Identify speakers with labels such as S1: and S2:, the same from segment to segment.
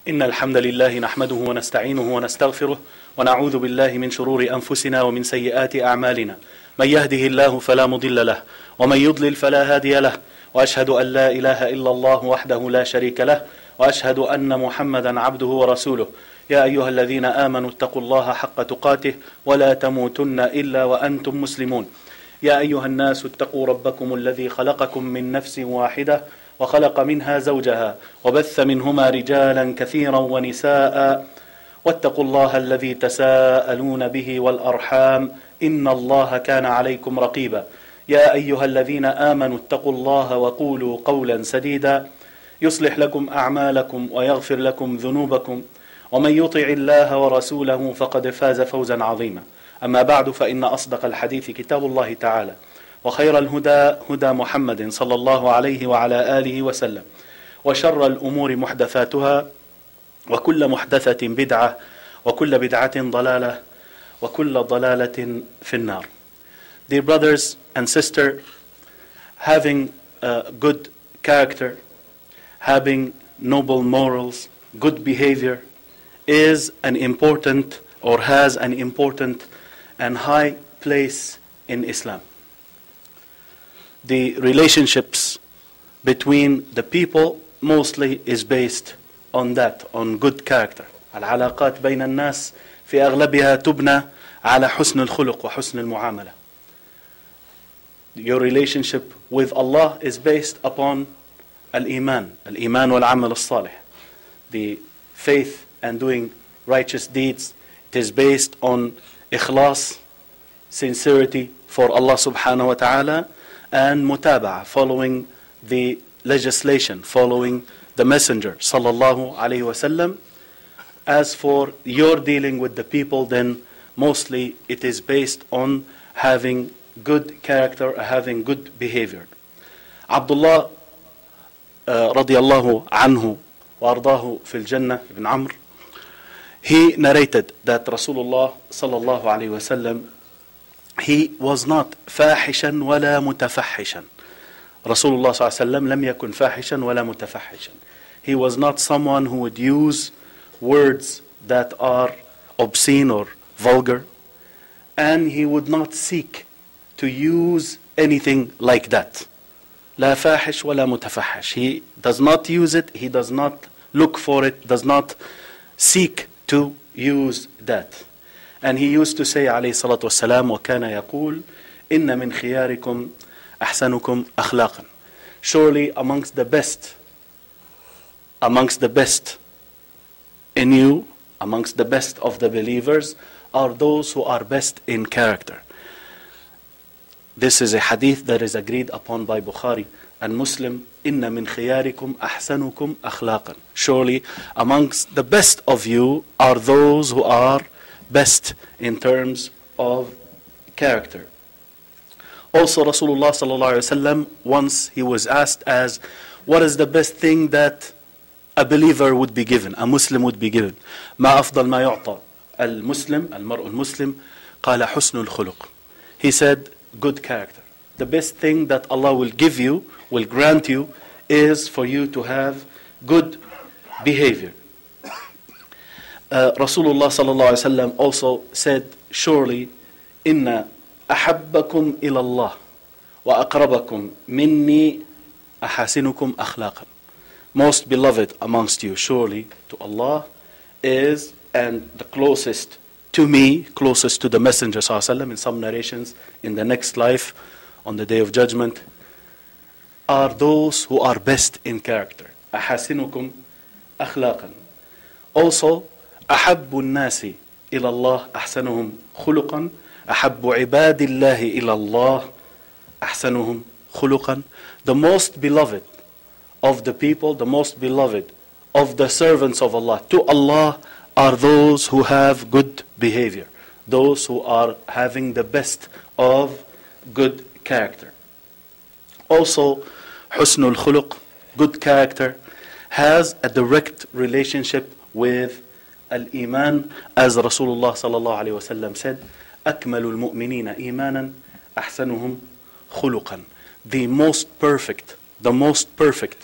S1: إن الحمد لله نحمده ونستعينه ونستغفره ونعوذ بالله من شرور أنفسنا ومن سيئات أعمالنا. من يهده الله فلا مضل له ومن يضلل فلا هادي له، وأشهد أن لا إله إلا الله وحده لا شريك له، وأشهد أن محمدا عبده ورسوله. يا أيها الذين آمنوا اتقوا الله حق تقاته ولا تموتن إلا وأنتم مسلمون. يا أيها الناس اتقوا ربكم الذي خلقكم من نفس واحدة وخلق منها زوجها وبث منهما رجالا كثيرا ونساء، واتقوا الله الذي تساءلون به والأرحام إن الله كان عليكم رقيبا. يا أيها الذين آمنوا اتقوا الله وقولوا قولا سديدا يصلح لكم أعمالكم ويغفر لكم ذنوبكم، ومن يطع الله ورسوله فقد فاز فوزا عظيما. أما بعد، فإن أصدق الحديث كتاب الله تعالى، وخير الهدى هدى محمد صلى الله عليه وعلى آله وسلم، وشر الأمور محدثاتها، وكل محدثة بدعة، وكل بدعة ضلالة، وكل ضلالة في النار. Dear brothers and sisters, having a good character, having noble morals, good behavior is an important, or has an important and high place in Islam. The relationships between the people mostly is based on that, on good character. العلاقات بين الناس في أغلبها تبنى على حسن الخلق وحسن المعاملة. Your relationship with Allah is based upon الإيمان والعمل الصالح. The faith and doing righteous deeds, it is based on ikhlas, sincerity for Allah subhanahu wa ta'ala, and mutaba'a, following the legislation, following the messenger sallallahu alayhi wasallam. As for your dealing with the people, then mostly it is based on having good character, having good behavior. Abdullah radiyallahu anhu wa ardahu fil Jannah ibn Amr, he narrated that Rasulullah sallallahu alayhi wasallam, he was not فاحشا ولا متفحشا. Rasulullah sallallahu alayhi wasallam لم يكن فاحشا ولا متفحشا. He was not someone who would use words that are obscene or vulgar, and he would not seek to use anything like that. لا فاحش ولا متفحش. He does not use it, he does not look for it, does not seek to use that. And he used to say عليه الصلاة والسلام وكان يقول إن من خياركم أحسنكم أخلاقا. Surely amongst the best in you, amongst the best of the believers, are those who are best in character. This is a hadith that is agreed upon by Bukhari and Muslim. إن من خياركم أحسنكم أخلاقا. Surely amongst the best of you are those who are best in terms of character. Also, Rasulullah sallallahu alaihi wasallam, once he was asked as, what is the best thing that a believer would be given, a Muslim would be given? ما أفضل ما يعطى المسلم المرء المسلم؟ قال حسن الخلق. He said, good character. The best thing that Allah will give you, will grant you, is for you to have good behavior. Rasulullah sallallahu alaihi wasallam also said, surely inna ahabbakum ila Allah wa aqrabakum minni ahasinukum akhlaqan. Most beloved amongst you, surely to Allah, is, and the closest to me, closest to the Messenger sallallahu alaihi wasallam, in some narrations, in the next life, on the Day of Judgment, are those who are best in character. ahasinukum akhlaqan. Also, أحب الناس إلى الله أحسنهم خلقا أحب عباد الله إلى الله أحسنهم خلقا. The most beloved of the people, the most beloved of the servants of Allah to Allah are those who have good behavior, those who are having the best of good character. Also, حسن الخلق, good character, has a direct relationship with الإيمان, as Rasulullah sallallahu alayhi wasallam said, أكمل المؤمنين إيمانا أحسنهم خلقا. The most perfect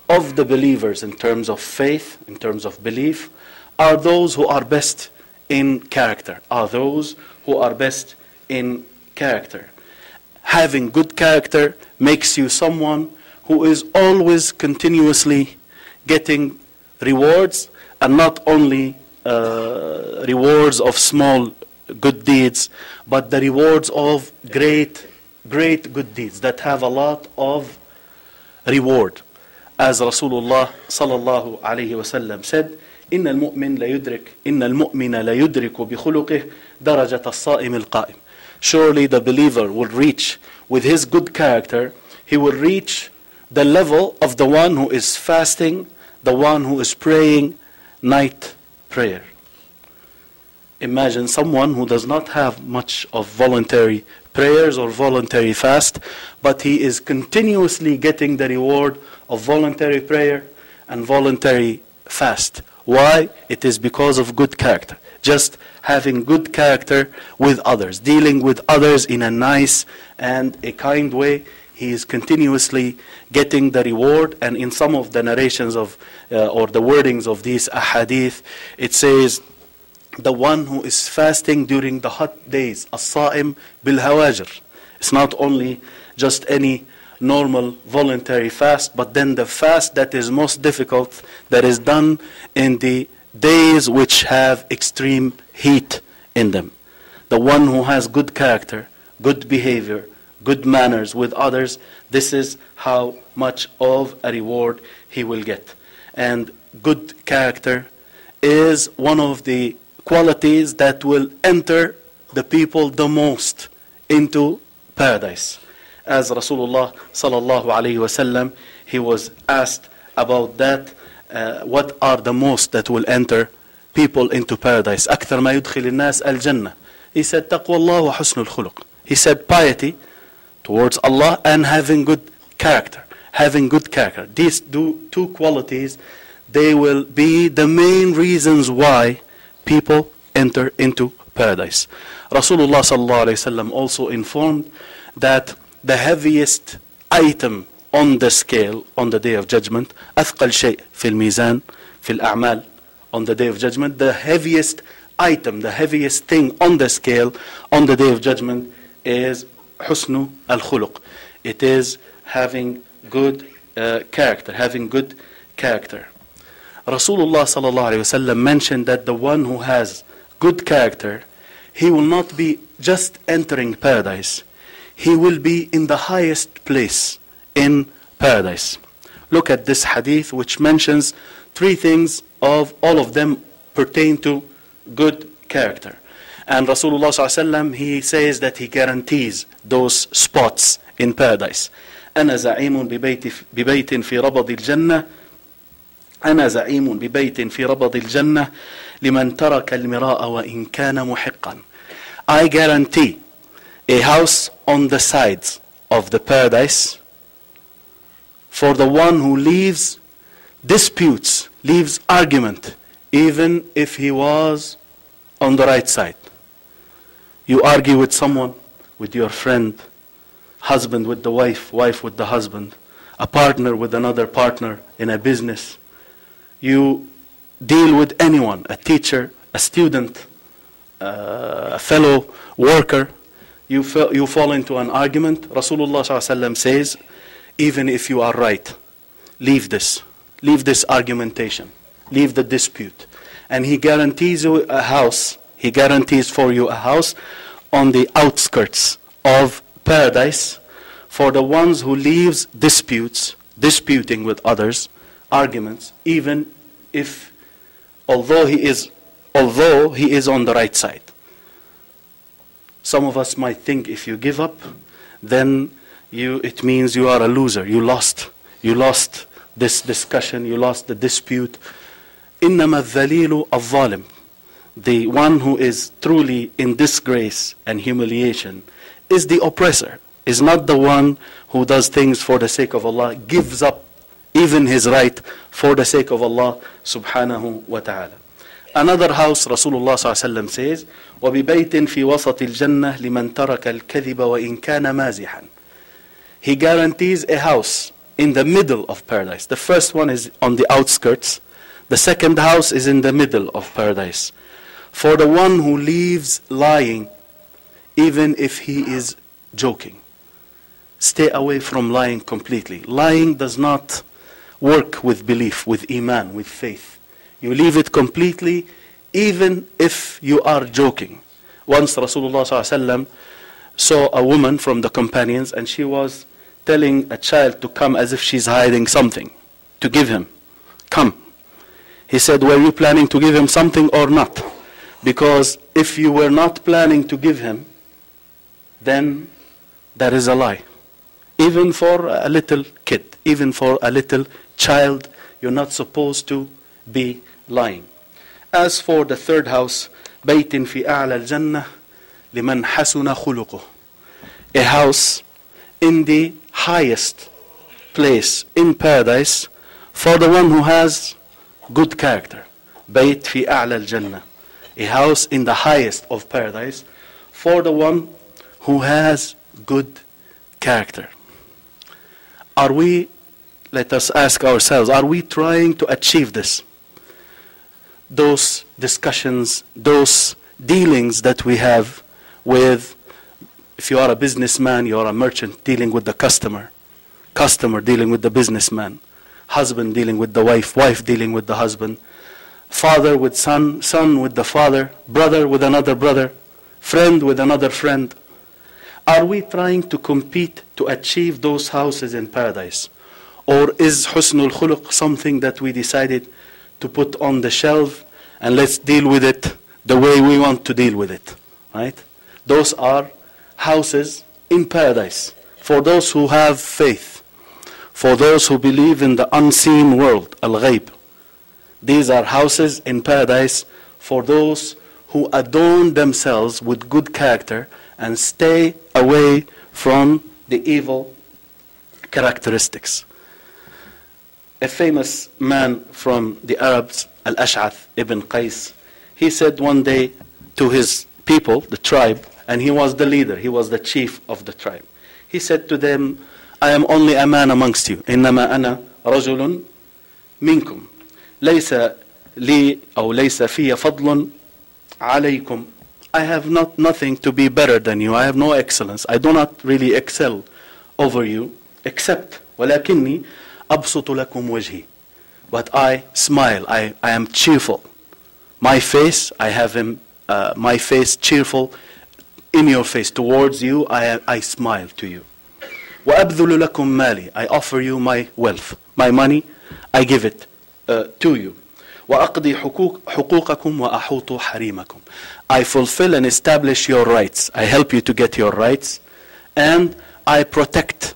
S1: of the believers in terms of faith, in terms of belief, are those who are best in character, are those who are best in character. Having good character makes you someone who is always continuously getting rewards, and not only rewards of small good deeds, but the rewards of great good deeds that have a lot of reward. As Rasulullah sallallahu alayhi wasallam said, إن المؤمن لا يدرك بخلقه درجة الصائم القائم. Surely the believer will reach, with his good character, he will reach the level of the one who is fasting, the one who is praying night prayer. Imagine someone who does not have much of voluntary prayers or voluntary fast, but he is continuously getting the reward of voluntary prayer and voluntary fast. Why? It is because of good character. Just having good character with others, dealing with others in a nice and a kind way, he is continuously getting the reward. And in some of the narrations of or the wordings of these ahadith, it says, the one who is fasting during the hot days, as-sa'im bil-hawajir. It's not only just any normal voluntary fast, but then the fast that is most difficult, that is done in the days which have extreme heat in them. The one who has good character, good behavior, good manners with others, this is how much of a reward he will get. And good character is one of the qualities that will enter the people the most into paradise. As Rasulullah sallallahu alayhi wasallam, he was asked about that, what are the most that will enter people into paradise? أكثر ما يدخل الناس الجنة. He said, تقوى الله وحسن الخلق. He said piety towards Allah and having good character. Having good character. These two qualities, they will be the main reasons why people enter into paradise. Rasulullah sallallahu alayhi wasallam also informed that the heaviest item on the scale on the day of judgment, أثقل شيء في الميزان في الأعمال, on the day of judgment, the heaviest item, the heaviest thing on the scale on the day of judgment is حسن الخلق. It is having good character, having good character. Rasulullah sallallahu alayhi wasallam mentioned that the one who has good character, he will not be just entering paradise. He will be in the highest place in paradise. Look at this hadith which mentions three things, of all of them pertain to good character. And Rasulullah sallallahu alayhi wasallam, he says that he guarantees those spots in paradise. أنا زعيم ببيت في ربض الجنة أنا زعيم ببيت في ربض الجنة لمن ترك المراء وإن كان محقا. I guarantee a house on the sides of the paradise for the one who leaves disputes, leaves argument, even if he was on the right side. You argue with someone, with your friend, husband with the wife, wife with the husband, a partner with another partner in a business. You deal with anyone, a teacher, a student, a fellow worker. You fall into an argument. Rasulullah ﷺ says, even if you are right, leave this argumentation, leave the dispute. And he guarantees you a house, he guarantees for you a house on the outskirts of paradise for the ones who leaves disputes, disputing with others, arguments, even if, although he is on the right side. Some of us might think if you give up, then it means you are a loser. You lost this discussion. You lost the dispute. إنما الذليل الظالم. The one who is truly in disgrace and humiliation is the oppressor. Is not the one who does things for the sake of Allah, gives up even his right for the sake of Allah subhanahu wa ta'ala. Another house, Rasulullah ﷺ says, وَبِبَيْتٍ فِي وَسَطِ الْجَنَّةِ لِمَنْ تَرَكَ الْكَذِبَ وَإِنْ كَانَ مَازِحًا. He guarantees a house in the middle of paradise. The first one is on the outskirts. The second house is in the middle of paradise. For the one who leaves lying, even if he is joking. Stay away from lying completely. Lying does not work with belief, with iman, with faith. You leave it completely, even if you are joking. Once Rasulullah ﷺ saw a woman from the companions, and she was telling a child to come as if she's hiding something, to give him. Come. He said, were you planning to give him something or not? Because if you were not planning to give him, then that is a lie. Even for a little kid, even for a little child, you're not supposed to be lying. As for the third house, بيت في أعلى الجنة لمن حسن خلقه. A house in the highest place in paradise for the one who has good character. بيت في أعلى الجنة. A house in the highest of paradise for the one who has good character. Are we, let us ask ourselves, are we trying to achieve this? Those discussions, those dealings that we have with, if you are a businessman, you are a merchant dealing with the customer dealing with the businessman, husband dealing with the wife, wife dealing with the husband, father with son, son with the father, brother with another brother, friend with another friend. Are we trying to compete to achieve those houses in paradise? Or is husnul khuluq something that we decided to put on the shelf and let's deal with it the way we want to deal with it? Right? Those are houses in paradise for those who have faith, for those who believe in the unseen world, al-ghayb. These are houses in paradise for those who adorn themselves with good character and stay away from the evil characteristics. A famous man from the Arabs, Al-Ash'ath ibn Qais, he said one day to his people, the tribe, and he was the leader, he was the chief of the tribe. He said to them, I am only a man amongst you. إنما أنا رجل منكم. ليس لي أو ليس في فضل عليكم. I have nothing to be better than you. I have no excellence. I do not really excel over you, except ولكني أبسط لكم وجهي. But I smile. I am cheerful. My face, I have my face cheerful in your face. Towards you, I smile to you. وأبذل لكم مالي. I offer you my wealth, my money. I give it to you. وأقضي حقوقكم وأحوط حريمكم. I fulfill and establish your rights. I help you to get your rights, and I protect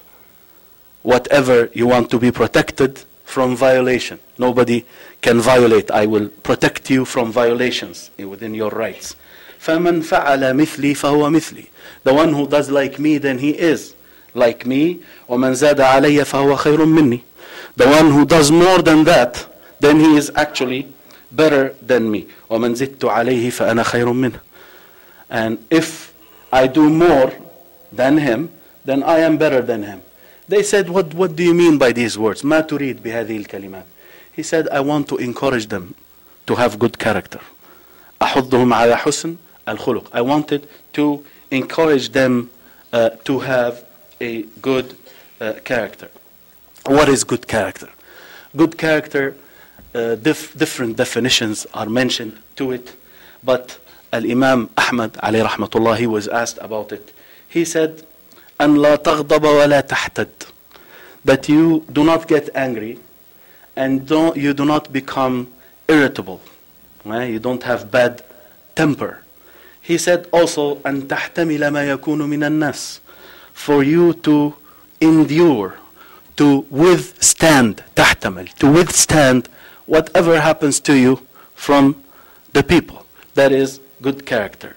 S1: whatever you want to be protected from violation. Nobody can violate. I will protect you from violations within your rights. فَمَنْ فَعَلَ مِثْلِي فَهُوَ مِثْلِي. The one who does like me, then he is like me. وَمَنْ زَادَ عَلَيَّ فَهُوَ خَيْرٌ مِنِّي. The one who does more than that, then he is actually better than me. وَمَنْ زِدْتُ عَلَيْهِ فَأَنَا خَيْرٌ مِنْهُ. And if I do more than him, then I am better than him. They said, what do you mean by these words? ما تريد بهذه الكلمات. He said, I want to encourage them to have good character. أحضهم على حسن الخلق. I wanted to encourage them to have a good character. What is good character? Good character, different definitions are mentioned to it, but Al-Imam Ahmad alayhi rahmatullah, he was asked about it. He said, أن لا تغضب ولا تحتد. That you do not get angry and you do not become irritable. Right? You don't have bad temper. He said also, أن تحتمل ما يكون من الناس. For you to endure, to withstand, تحتمل, to withstand whatever happens to you from the people. That is good character.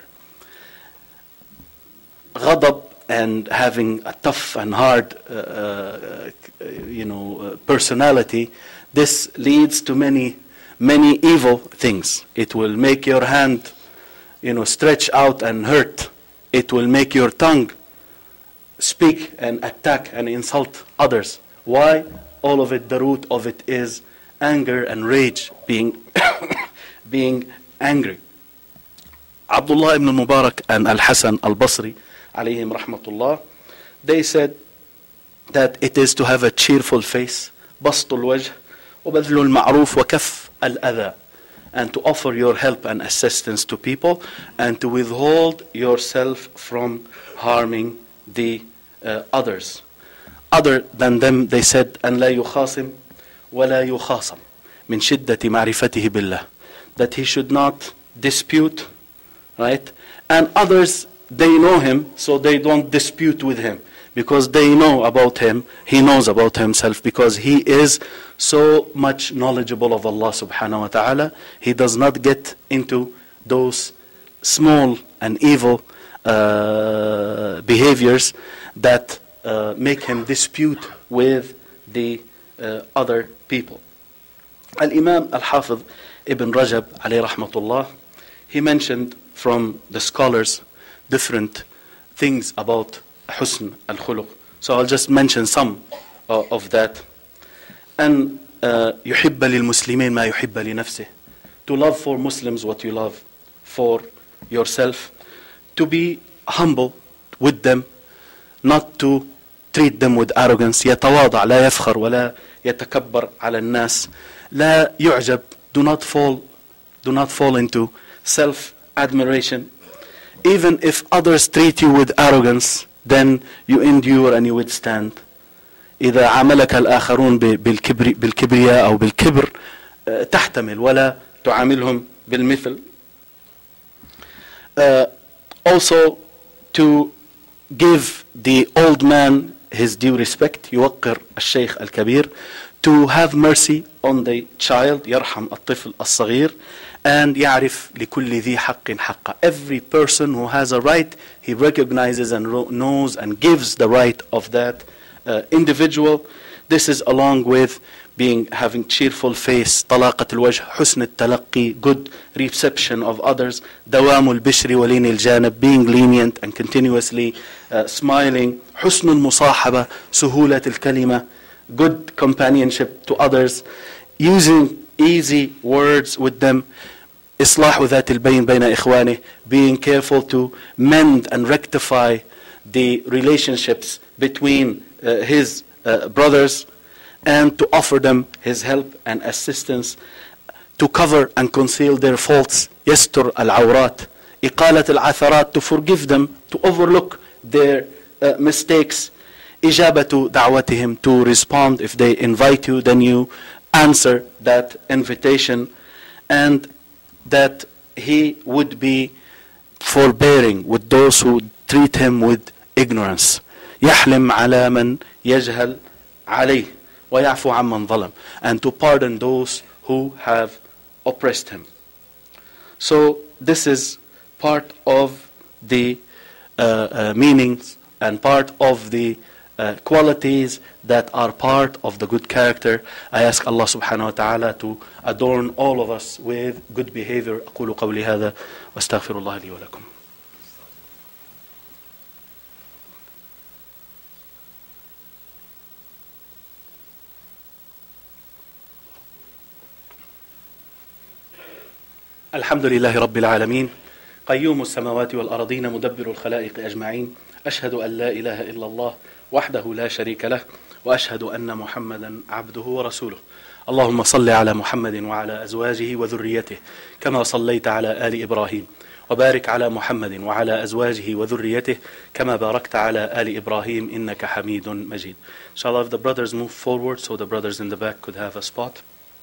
S1: غضب and having a tough and hard personality, this leads to many evil things. It will make your hand stretch out and hurt. It will make your tongue speak and attack and insult others Why? All of it, the root of it is anger and rage, being angry. Abdullah ibn Mubarak and Al-Hasan al-Basri, alayhim rahmatullah, they said that it is to have a cheerful face, بسط الوجه, وبذل المعروف وكف الأذى, and to offer your help and assistance to people, and to withhold yourself from harming the others. Other than them, they said, أن لا يخاصم ولا يخاصم من شدة معرفته بالله, that he should not dispute, right? And others, they know him, so they don't dispute with him, because they know about him, he knows about himself, because he is so much knowledgeable of Allah subhanahu wa ta'ala. He does not get into those small and evil behaviors that make him dispute with the other people. Al-Imam Al-Hafidh Ibn Rajab alayhi rahmatullah, he mentioned from the scholars different things about husn al-khuluq. So I'll just mention some of that. أن يحب للمسلمين ما يحب لنفسه, to love for Muslims what you love for yourself, to be humble with them, not to treat them with arrogance, يتواضع لا يفخر ولا يتكبر على الناس, لا يعجب, do not fall into self-admiration. Even if others treat you with arrogance, then you endure and you withstand. إذا عاملك الآخرون بالكبرياء أو بالكبر تحتمل ولا تعاملهم بالمثل. Also to give the old man his due respect, يوقر الشيخ الكبير, to have mercy on the child, يرحم الطفل الصغير, and يعرف لكل ذي حق حقه. Every person who has a right, he recognizes and knows and gives the right of that individual. This is along with having cheerful face, طلاقة الوجه, حسن التلقي, good reception of others, دوام البشر ولين الجانب, being lenient and continuously smiling, حسن المصاحبة, سهولة الكلمة, good companionship to others, using easy words with them, إصلاح ذات البين بين إخوانه, being careful to mend and rectify the relationships between his brothers, and to offer them his help and assistance, to cover and conceal their faults, يستر العورات, إقالة العثرات, to forgive them, to overlook their mistakes, إجابة دعوتهم, to respond if they invite you, then you answer that invitation, and that he would be forbearing with those who treat him with ignorance. يحلم على من يجهل عليه ويعفو عمن ظلم, and to pardon those who have oppressed him. So this is part of the meanings and part of the qualities that are part of the good character. I ask Allah subhanahu wa ta'ala to adorn all of us with good behavior. أقول قولي هذا واستغفر الله لي ولكم. الحمد لله رب العالمين قيوم السماوات والأرضين مدبر الخلائق أجمعين أشهد أن لا إله إلا الله وحده لا شريك له وأشهد أن محمدا عبده ورسوله اللهم صل على محمد وعلى أزواجه وذريته كما صليت على آل إبراهيم وبارك على محمد وعلى أزواجه وذريته كما باركت على آل إبراهيم إنك حميد مجيد. Inshallah, if the brothers move forward so the brothers in the back could have a spot.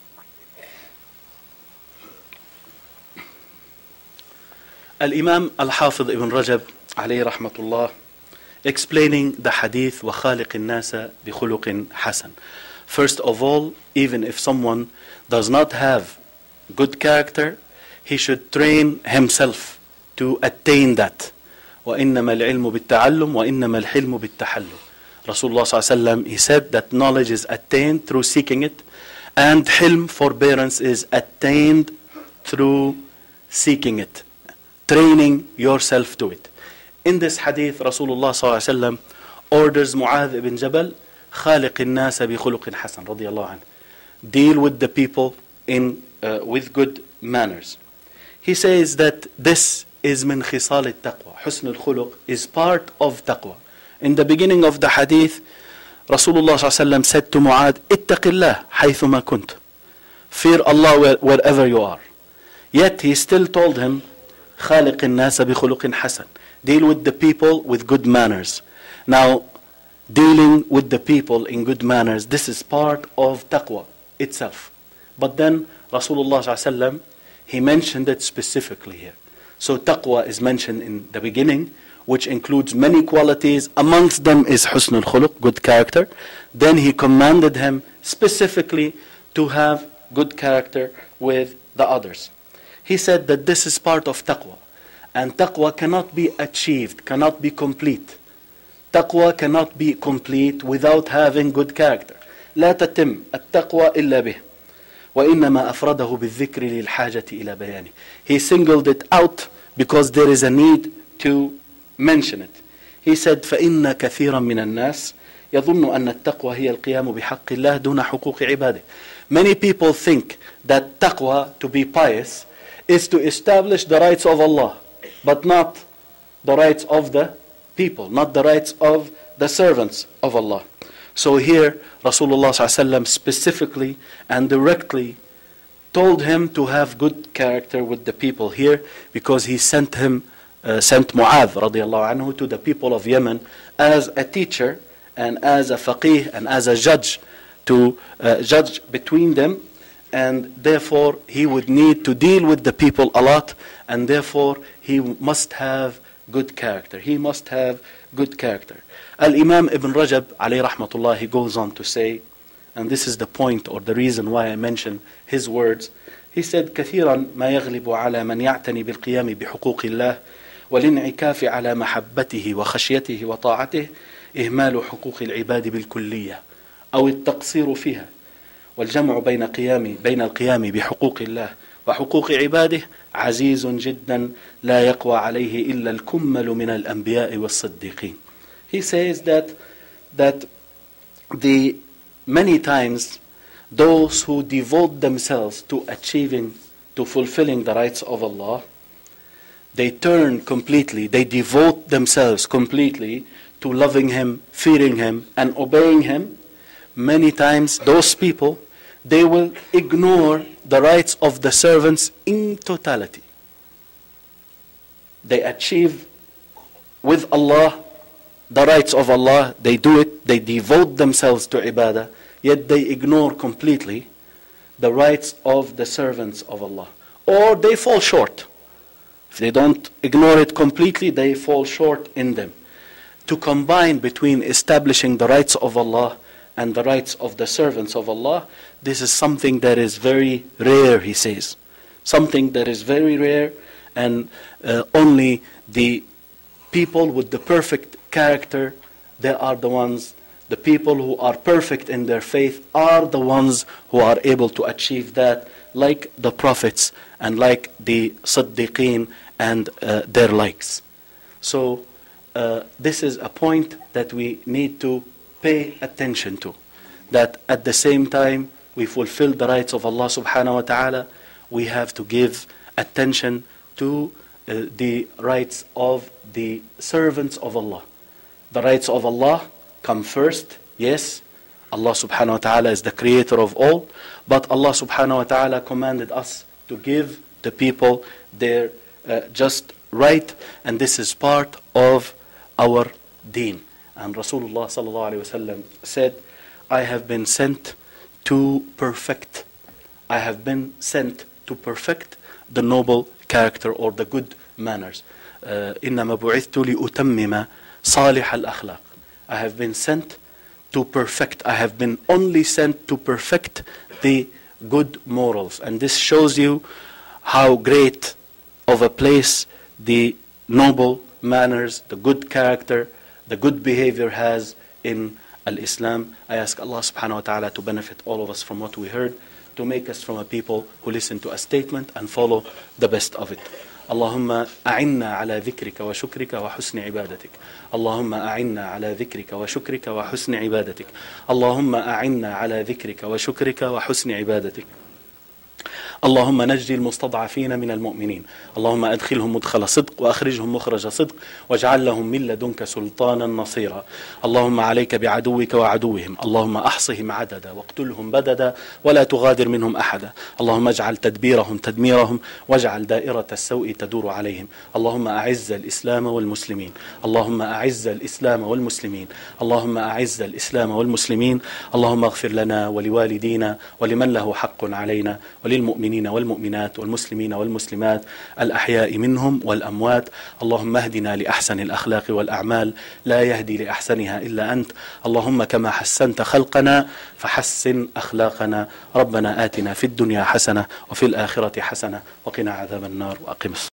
S1: Al-Imam Al-Hafidh Ibn Rajab alayhi rahmatullah, explaining the hadith وَخَالِقِ النَّاسَ بِخُلُقٍ حَسَنٍ. First of all, even if someone does not have good character, he should train himself to attain that. وَإِنَّمَا الْعِلْمُ بِالتَّعَلُّمِ وَإِنَّمَا الْحِلْمُ بِالتَّحَلُّمِ. Rasulullah sallallahu he said that knowledge is attained through seeking it, and hilm, forbearance, is attained through seeking it, training yourself to it. In this hadith, Rasulullah sallallahu orders Mu'adh ibn Jabal خالق الناس بخلق حسن رضي الله عنه. Deal with the people with good manners. He says that this is من خصال التقوى. حسن الخلق is part of taqwa. In the beginning of the hadith, Rasulullah ﷺ said to Mu'adh, اتق الله حيثما كنت. Fear Allah wherever you are. Yet he still told him, خالق الناس بخلق حسن. Deal with the people with good manners. Now, dealing with the people in good manners, this is part of taqwa itself. But then Rasulullah ﷺ, he mentioned it specifically here. So taqwa is mentioned in the beginning, which includes many qualities. Amongst them is husn al-khuluq, good character. Then he commanded him specifically to have good character with the others. He said that this is part of taqwa. And taqwa cannot be achieved, cannot be complete. Taqwa cannot be complete without having good character. لا تتم التقوى إلا به. وإنما أفرده بالذكر للحاجة إلى بيانه. He singled it out because there is a need to mention it. He said فإن كثيرا من الناس يظن أن التقوى هي القيام بحق الله دون حقوق عباده. Many people think that taqwa, to be pious, is to establish the rights of Allah, but not the rights of the people, not the rights of the servants of Allah. So here Rasulullah ﷺ specifically and directly told him to have good character with the people here, because he sent Mu'adh radiallahu anhu to the people of Yemen as a teacher and as a faqih and as a judge to judge between them, and therefore he would need to deal with the people a lot, and therefore he must have good character. He must have good character. Al-Imam Ibn Rajab alayhi rahmatullah, he goes on to say, and this is the point or the reason why I mention his words. He said, كثيرا ما يغلب على من يعتني بالقيام بحقوق الله والانعكاف على محبته وخشيته وطاعته إهمال حقوق العباد بالكلية أو التقصير فيها، والجمع بين القيام بحقوق الله وحقوق عباده عزيز جدا لا يقوى عليه إلا الكمل من الأنبياء والصديقين. He says that the many times those who devote themselves to fulfilling the rights of Allah, they turn completely, they devote themselves completely to loving Him, fearing Him, and obeying Him. Many times those people, they will ignore the rights of the servants in totality. They achieve with Allah the rights of Allah, they do it, they devote themselves to ibadah, yet they ignore completely the rights of the servants of Allah. Or they fall short. If they don't ignore it completely, they fall short in them. To combine between establishing the rights of Allah and the rights of the servants of Allah, this is something that is very rare, he says. Something that is very rare, and only the people with the perfect character, they are the ones, the people who are perfect in their faith are the ones who are able to achieve that, like the prophets and like the Siddiqeen and their likes. So this is a point that we need to pay attention to, that at the same time we fulfill the rights of Allah subhanahu wa ta'ala, we have to give attention to the rights of the servants of Allah. The rights of Allah come first, yes. Allah subhanahu wa ta'ala is the creator of all, but Allah subhanahu wa ta'ala commanded us to give the people their just right, and this is part of our deen. And Rasulullah sallallahu alayhi wa sallam said, I have been sent to perfect. I have been sent to perfect the noble character or the good manners. إنما بعثت لأتمم صالح الأخلاق. I have been sent to perfect. I have been only sent to perfect the good morals. And this shows you how great of a place the noble manners, the good character, the good behavior has in Al-Islam. I ask Allah subhanahu wa ta'ala to benefit all of us from what we heard, to make us from a people who listen to a statement and follow the best of it. اللهم أعنا على ذكرك وشكرك وحسن عبادتك. اللهم أعنا على ذكرك وشكرك وحسن عبادتك. اللهم أعنا على ذكرك وشكرك وحسن عبادتك. اللهم نجي المستضعفين من المؤمنين. اللهم أدخلهم مدخل صدق وأخرجهم مخرج صدق واجعل لهم من لدنك سلطانا نصيرا. اللهم عليك بعدوك وعدوهم. اللهم أحصهم عددا واقتلهم بددا ولا تغادر منهم أحدا. اللهم اجعل تدبيرهم تدميرهم واجعل دائرة السوء تدور عليهم. اللهم أعز الإسلام والمسلمين. اللهم أعز الإسلام والمسلمين. اللهم أعز الإسلام والمسلمين. اللهم اغفر لنا ولوالدينا ولمن له حق علينا وللمؤمنين والمؤمنات والمسلمين والمسلمات الأحياء منهم والأموات. اللهم اهدنا لأحسن الأخلاق والأعمال لا يهدي لأحسنها إلا أنت. اللهم كما حسنت خلقنا فحسن أخلاقنا. ربنا آتنا في الدنيا حسنة وفي الآخرة حسنة وقنا عذاب النار وأقم الصلاة.